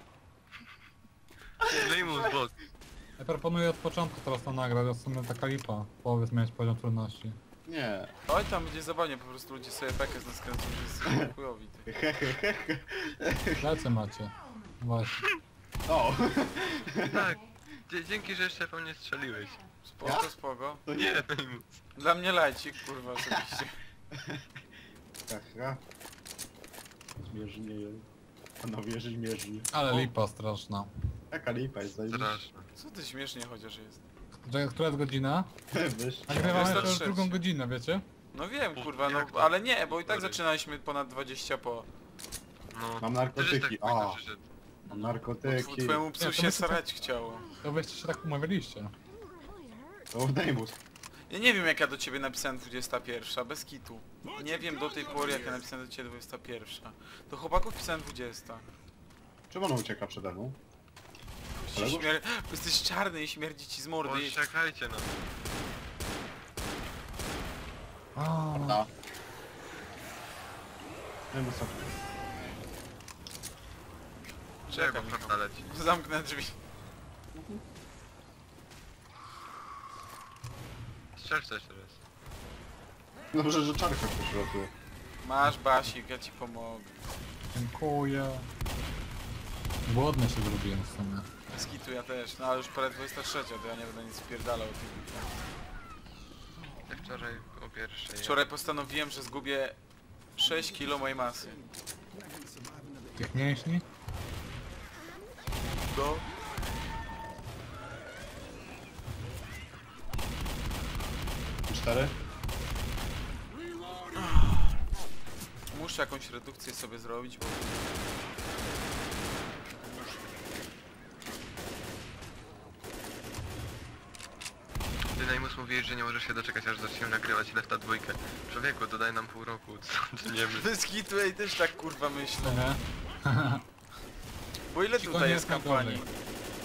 Neymus bot. Ja proponuję od początku teraz to nagrać, to w sumie taka lipa. Połowy zmieniać poziom trudności. Nie. Oj tam będzie zabawnie, po prostu ludzie sobie bekę z nas kręcą, że jest chujowi ty. Lecę macie. Właśnie. O! Tak. Dzięki, że jeszcze po mnie strzeliłeś. Spoko. To Nie, nie. Neymus. Dla mnie lajcik, kurwa, osobiście. Haha. Zmierznie. Panowie, zmierznie. Ale lipa straszna. Jaka lipa jest zajebista. Straszne. Co ty śmiesznie chociaż jest? Która jest godzina? Wyż. Nagrywamy to już 23. drugą godzinę, wiecie? No wiem, kurwa, no Jak to? ale nie, bo i tak Sorry. zaczynaliśmy ponad 20 po. No. Mam Ty żeś narkotyki. tak późno A, przyszedł. mam narkotyki. Twojemu psu Nie, to się my sarać chciało. To wyście się tak umawialiście. To Neymus. Ja nie wiem jak ja do ciebie napisałem 21, bez kitu. Nie wiem do tej pory jak ja napisałem do ciebie 21. Do chłopaków pisałem 20. Czemu on ucieka przede mną? kolegów? Bo jesteś czarny i śmierdzi ci z mordy. Poczekajcie no. A, No. Nie no co? Czego prawda leci? Zamknę drzwi. Strzel coś teraz. Dobrze, że czarka ktoś ratuje. Masz Basik, ja ci pomogę. dziękuję. Głodny się zrobiłem w sumie. Skitu ja też, no ale już prawie 23, to ja nie będę nic spierdalał o tych bitwach. Jak wczoraj o pierwszej. Wczoraj postanowiłem, że zgubię 6 kilo mojej masy. Tych mięśni? Do... Cztery? Muszę jakąś redukcję sobie zrobić, bo... Ty Najmus mówiłeś, że nie możesz się doczekać aż zaczniemy nagrywać Lefta 2. Człowieku, dodaj nam pół roku, co nie my. Bez kitu, ej, też tak kurwa myślę. Nie? Bo ile Ci tutaj nie jest jest kampanii? najgorzej.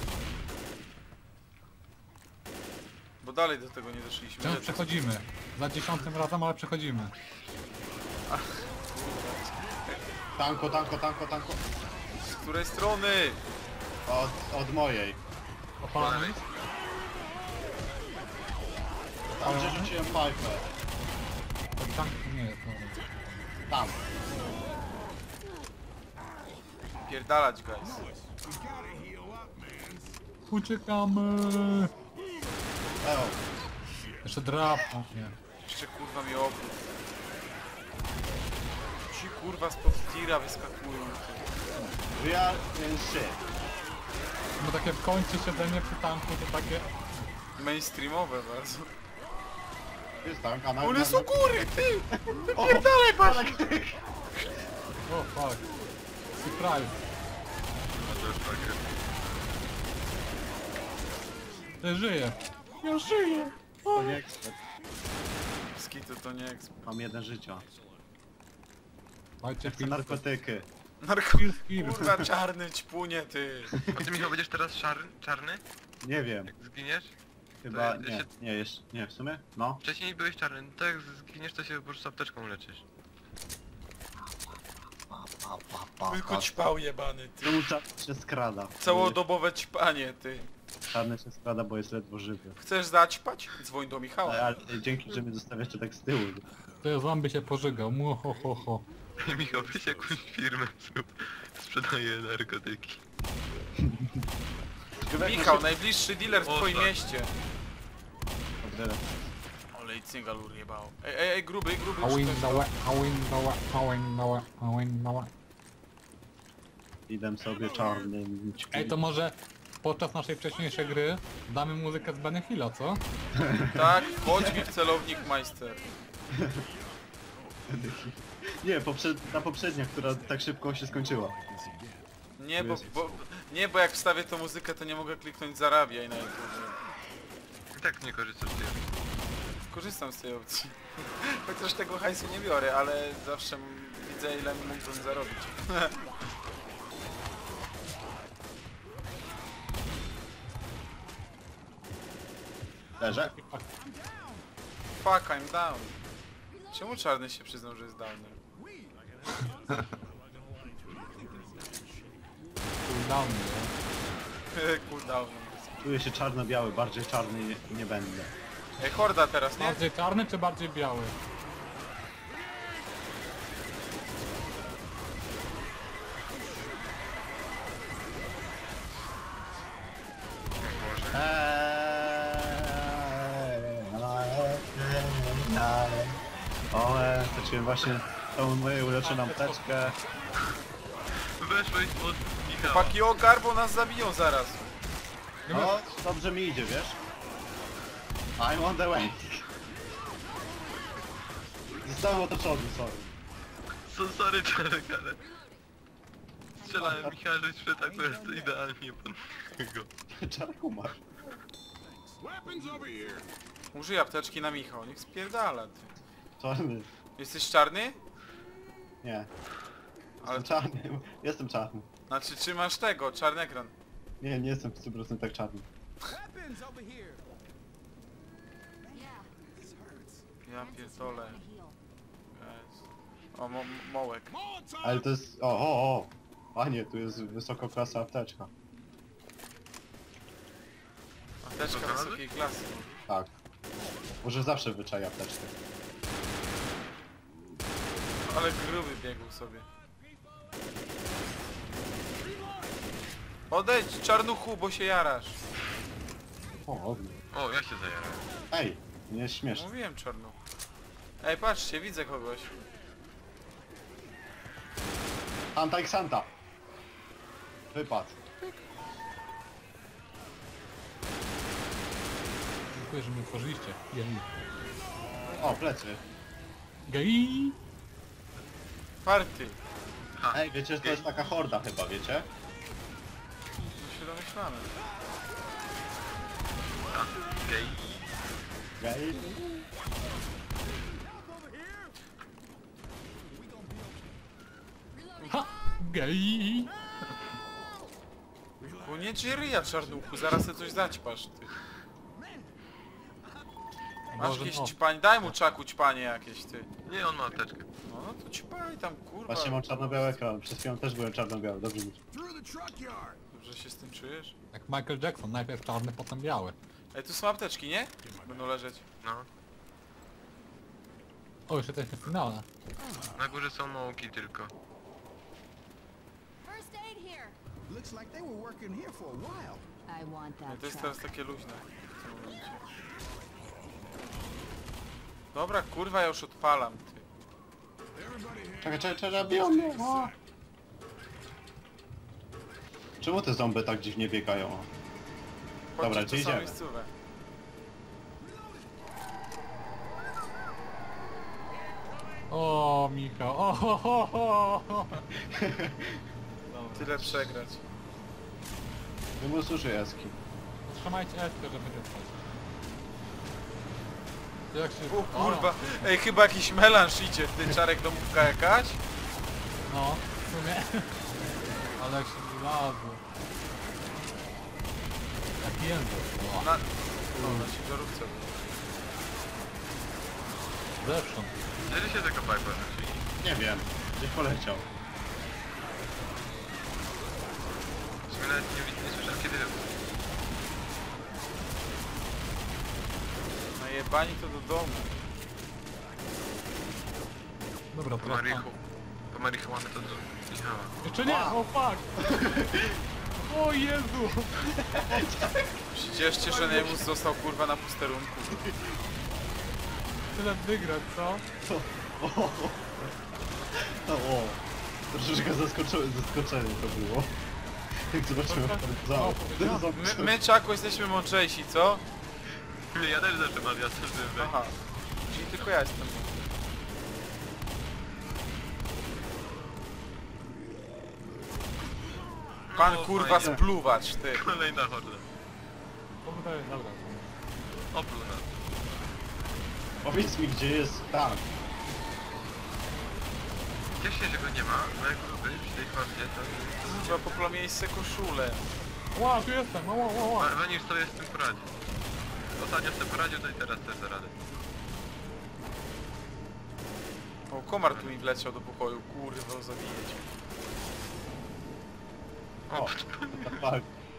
Bo dalej do tego nie doszliśmy. Wciąż Ile to- przechodzimy. Za 10 razem, ale przechodzimy. Tanko, tanko, tanko, tanko. Z której strony? Od mojej. Opalamy? Tam gdzie rzuciłem fajkę. Tak, nie jest, dobra. Tam. Pierdalać, guys. Uciekamy! Evo. Jeszcze drap. O, nie. Jeszcze kurwa mi obrót. Ci kurwa spod tira wyskakują. Real and shit. Bo takie w końcu siedzenie przy tanku to takie... Mainstreamowe bardzo. Jest tank, a na... One są góry, ty! O, Pierdalaj, Baszek! O, fuck. Surprise. Ty żyje. Ja żyję. To nie ekspert. Skitu to nie ekspert. Mam jeden życia. Dajcie Chcę narkotyki. Narko... Kill. Kurwa czarny ćpunie, ty. A ty Michał będziesz teraz czarny? Nie wiem. Jak zginiesz? Chyba To nie. się- Nie, jeszcze. Nie, w sumie? No. Wcześniej byłeś czarny, no to jak zginiesz to się po prostu apteczką leczysz. Tylko ćpał jebany, ty. Czemu czarny się skrada? Całodobowe ćpanie, ty. Czarny się skrada, bo jest ledwo żywy. Chcesz zaćpać? Dzwoń do Michała. Ale dzięki, że mnie zostawiacie tak z tyłu. To zombie się pożygał. Mu, ho, ho, ho. Michał, weź jakąś firmę, sprzedaje narkotyki. Michał, najbliższy dealer w O, twoim tak. mieście. Olej cyngalur jebało. Ej, gruby, A już win ktoś- dała, a win dała, a win dała, a win dała. Idę sobie czarnym. Ej, to może podczas naszej wcześniejszej gry damy muzykę z Benny Hilla, co? Tak, chodź mi w celownik, majster. Nie, ta poprzednia, która tak szybko się skończyła. Nie, bo jak wstawię tą muzykę, to nie mogę kliknąć zarabiaj na YouTube. I tak nie korzystasz z tej opcji. Korzystam z tej opcji. Chociaż tego hajsu nie biorę, ale zawsze widzę ile mógłbym zarobić. Leżę? Fuck, I'm down. Czemu czarny się przyznał, że jest downem? Cooldown, nie? Cooldown. Czuję się czarno-biały, bardziej czarny nie będę. Ej, horda teraz, nie? Bardziej czarny czy bardziej biały? Straciłem właśnie tą moją uleczoną apteczkę. Weszłeś pod Michała. Chłopaki ogar, bo nas zabiją zaraz. No, dobrze mi idzie, wiesz? I'm on the way. Zostałem otoczony, sorry. Sorry Czarek, ale... Strzelałem Michała, że świat akurat to idealnie pod niego. Czarek umarł. Weapons over here. Użyj apteczki na Michał, niech spierdala, ty. Czarny. Jesteś czarny? Nie. Ale- Jestem czarny. Jestem czarny. Znaczy, czy masz tego, czarny ekran? Nie jestem w 100% tak czarny. Weapons over here. Yeah. This hurts. Ja Francis, pierdolę. we're gonna heal. Jest. O, mołek. Molotov. Ale to jest... O! A nie, tu jest wysokoklasa apteczka. Apteczka To znalazłeś? wysokiej klasy. Tak. Może zawsze wyczai apteczkę. Ale gruby biegł sobie. Odejdź, czarnuchu, bo się jarasz. O, O, ja się zajarałem. ej, nie jest śmieszne. Mówiłem czarnuchu. Ej, patrzcie, widzę kogoś. Santa x Santa. Wypad. Dziękuję, że mnie otworzyliście. Gej. O, plecy. Gej. Party. Ha, Ej, wiecie, że to jest taka horda chyba, wiecie? To się domyślamy. ha, gej. Gej. Ha! Gej. Bo nie ryja, czarnuchu, zaraz sobie coś zaćpasz, ty. Masz Boże, jakieś no. ćpanie, daj mu czaku ćpanie jakieś, ty. Nie, on ma apteczkę. No to ćpaj tam, kurwa. Właśnie mam czarno-biały ekran. Przez chwilę też byłem czarno-biały, dobrze mi. Through the truck yard. Dobrze się z tym czujesz? Jak Michael Jackson, najpierw czarny, potem biały. Ej, tu są apteczki, nie? Będą leżeć. No. O, jeszcze jesteśmy w finale. Na górze są mołki tylko. First aid here. Looks like they were working here for a while. I want Ej, that to jest truck. teraz takie luźne w tym momencie. Dobra, kurwa, ja już odpalam, ty. Czekaj, biją mnie. O. Czemu te zombie tak dziwnie biegają? Dobra, Chodźcie, gdzie to są idziemy? miejscowe. O, Michał. O, ho, ho, ho, ho. Tyle przegrać. Nie mu służy eski. Trzymajcie Eskę, żeby nie wstać. Jak się... O kurwa, ej, chyba jakiś melanż idzie, ty, czarek, domówka jakaś? No, w sumie. Ale jak się wylazło. Jak język. O, Na ciężarówce było. zewsząd. Gdzie się tego pipa rzucili? Nie wiem, gdzie poleciał. W sumie nawet nie słyszałem kiedy wybuchł. Najebani to do domu. Dobra, Po teraz tam. marichu. Po marihuanę to do Michała. Jeszcze nie, o fuck! O Jezu! Cieszcie, że Nemus został kurwa na posterunku. Tyle wygrać, co? O, troszeczkę zaskoczenie to było. Jak zobaczyłem My Czaku, jesteśmy mądrzejsi, co? Nie, ja też zacząłem aliasy, żeby... Aha. Czyli tylko ja jestem. Pan kurwa fajnie. spluwacz, ty. Kolejna horda. Dobra. Opluł nas. Powiedz mi, gdzie jest tank. Cieszę się, że go nie ma, bo jak go byli przy tej hordzie, to... Kurwa, poplamiej se koszulę. Ła, tu jestem, ła. Wanisz sobie z tym poradzi. Ostatnio sobie poradził, to i teraz też da radę. O, komar tu mi wleciał do pokoju, kurwa, zabijeć. O, tak.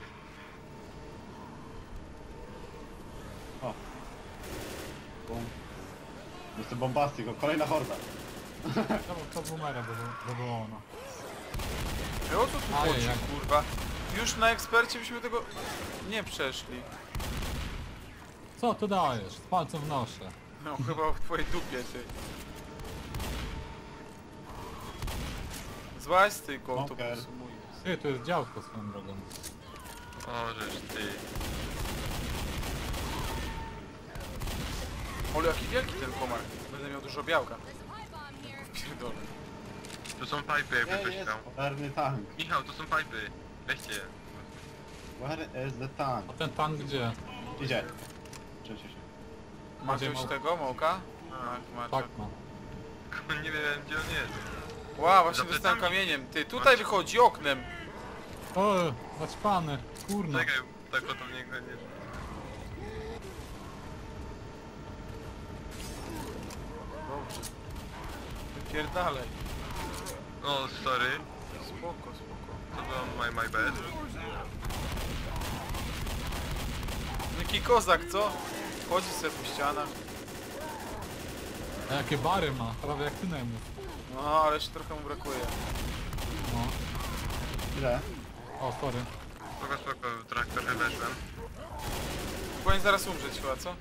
O. Bum. Jestem bombastyk, kolejna horda. To boomera, bo było ono. Ej, o co tu Ajej, chodzi, jak- kurwa? Już na ekspercie byśmy tego nie przeszli. Co tu dajesz? Z palcem w noszę. No, chyba w twojej dupie, ty. Złaź z tej Smoker. autobusu mój. Ty, to jest działko swoją drogą. O, żeż ty. Ale jaki wielki ten komar. Będę miał dużo białka. There's a pipe bomb here. Pierdolę. Tu są pipy, jakby Nie ktoś jest chciał. cholerny tank. Michał, tu są pipy. Weźcie je. Where is the tank? A ten tank gdzie? Idzie. Trzecie się. Masz Gdzie już ma- tego, Mołka? Ma. Tak ma. Nie wiem, gdzie on jest. Wow, właśnie Za dostałem plecami. kamieniem. Ty, tutaj wychodzi oknem. O, zaćpany, kurna. Czekaj, tak oto w niego nie... Dobrze. Wypierdalaj. O, sorry. Spoko, spoko. To było my bad. Jaki kozak, co? Chodzi sobie po ścianach. A jakie bary ma, prawie jak ty najmów. No, ale jeszcze trochę mu brakuje. No. Ile? O, sorry. Spoko, spoko, trochę weszłem. Powinien zaraz umrzeć chyba, co?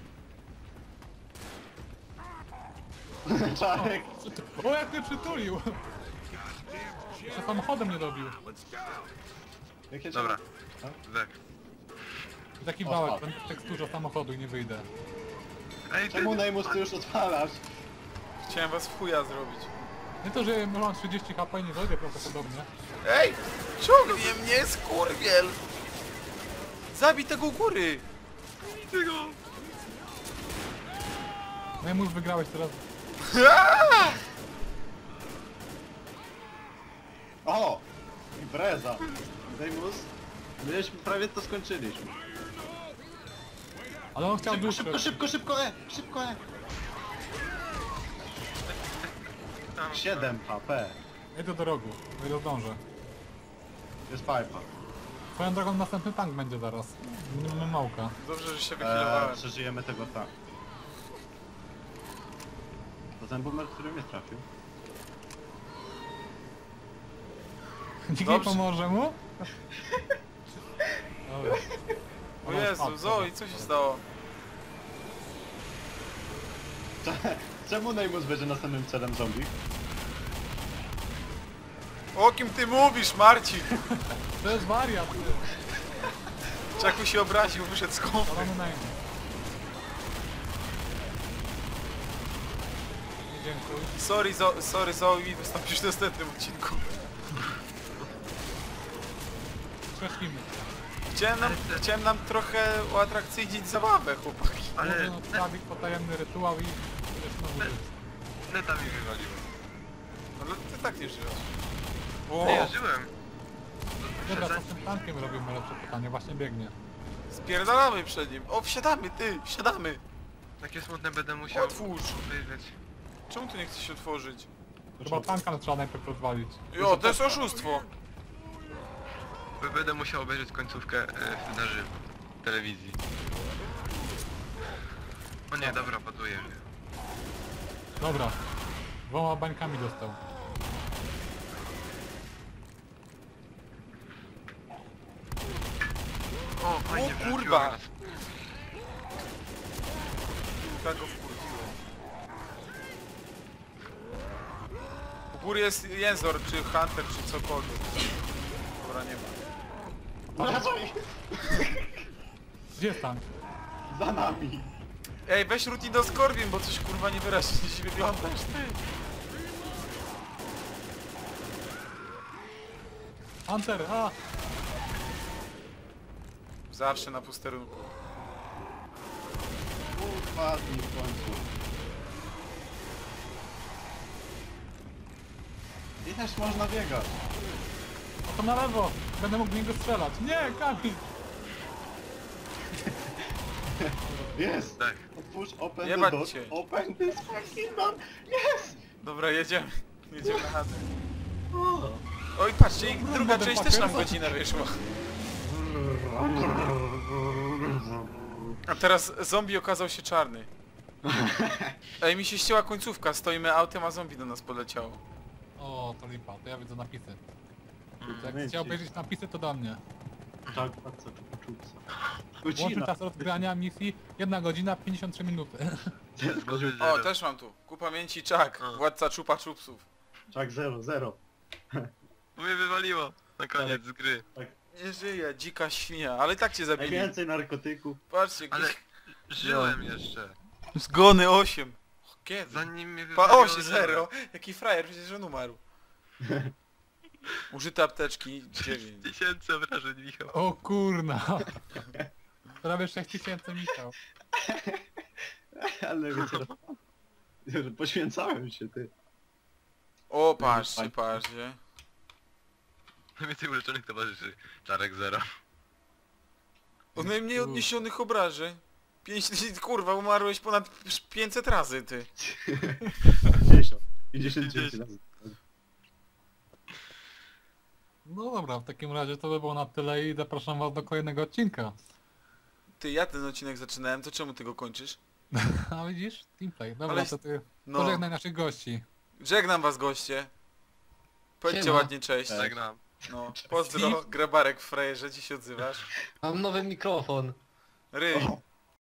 Czarek! O, jak mnie przytulił! Jeszcze samochodem nie dobił. Jakie Dobra. Tak? Zek. Taki O, bałek, spadł. będę w teksturze samochodu i nie wyjdę. Ej, ty... Czemu Neymus ty już odpalasz? Chciałem was w chuja zrobić. Nie to, że mam 30 HP i nie dojdę prawdopodobnie. Ej! Ciągnie mnie, skurwiel! Zabij tego u góry! Ty go! No i już wygrałeś teraz. O! Impreza! Neymus, my już prawie to skończyliśmy. Ale on chciał Szybko, dłuższe. szybko, szybko, szybko, szybko, 7 HP. Idę do rogu, o ile zdążę. Jest pipa. Swoją drogą następny tank będzie zaraz. Mamy małka. Dobrze, że się wychilowałem. Przeżyjemy tego tak. To ten boomer, który mnie trafił. Nikt nie Dobrze. pomoże mu? Dobra. O Jezu, Zoe, co się stało? Czemu Neymus będzie następnym celem zombie? O kim ty mówisz, Marcin? To jest wariat, ty. Czaku się obraził, wyszedł z kąpy. Palamy na imię. Nie dziękuję. Sorry Zoe, wystąpisz w następnym odcinku. Przeszlimy. Chciałem nam trochę uatrakcyjnić zabawę, chłopaki. Ale... Można odprawić potajemny rytuał i jest znowu żyć. Neta mi wywaliło. Ale ty tak nie żyjesz. Ej, ja O, żyłem. Dobra, co z tym tankiem robimy lepsze pytanie, właśnie biegnie. spierdalamy przed nim. O, wsiadamy, ty, wsiadamy. Takie smutne będę musiał Otwórz. wyjrzeć. Czemu tu nie chcesz się otworzyć? Chyba tanka trzeba najpierw rozwalić. Jo, to jest oszustwo. Będę musiał obejrzeć końcówkę na żywo. W telewizji. O nie, dobra, paduje mnie. Dobra. 2 bańkami dostał. O, fajnie, O, wrzuciło kurwa. nas. Tak go wkurwiłem. U góry jest Jęzor, czy Hunter, czy cokolwiek. Dobra, nie ma. Wracaj! Gdzie jest tank? Za nami! Ej, weź Ruti do Skorbin, bo coś kurwa niewyraźnie dziś wyglądasz, ty. Hunter, a! Zawsze na posterunku. Upadnij w końcu. I też można biegać. To na lewo! Będę mógł w niego strzelać. Nie, Kamil! Jest! Tak. Otwórz, open Nie the bać door. się. Open this fucking door. Yes! Dobra, jedziemy. Jedziemy na chatę. Oj, patrzcie, i druga część też nam godzinę wyszła. A teraz zombie okazał się czarny. Ej, mi się ścięła końcówka, stoimy autem, a zombie do nas poleciało. O, to lipa, to ja widzę napisy. Jak Momencik. chciał obejrzeć napisy, to do mnie. Tak, patrzę, czupca. Łączny Godzina. czas rozgrania misji 1 godzina 53 minuty. O, też mam tu. Ku pamięci Chuck, władca czupa czupsów. Tak, 0. Mnie wywaliło. Na koniec z gry. Nie żyje, dzika świnia, ale i tak cię zabili. Najwięcej narkotyków. Patrzcie, Ale żyłem jeszcze. zgony 8. Kiedy? Zanim mnie Pa wywaliło... 8, 0. Jaki frajer, przecież on umarł. Użyte apteczki 9. 1000 obrażeń, Michał. O kurna! Prawie 6000 Michał. Ale wiecie, poświęcałem się, ty. O, patrzcie, patrzcie. Najwięcej uleczonych towarzyszy. Czarek 0. O najmniej odniesionych obrażeń. 5, kurwa, umarłeś ponad 500 razy, ty. 50. 59 razy. No dobra, w takim razie to by było na tyle i zapraszam was do kolejnego odcinka. Ty, ja ten odcinek zaczynałem, to czemu ty go kończysz? A widzisz? Teamplay. Dobra, Ale- to ty No, pożegnaj naszych gości. żegnam was, goście. Powiedzcie Siema. ładnie cześć. Żegnam. No, pozdro, grabarek w frajerze, ci się odzywasz. Mam nowy mikrofon. Ry,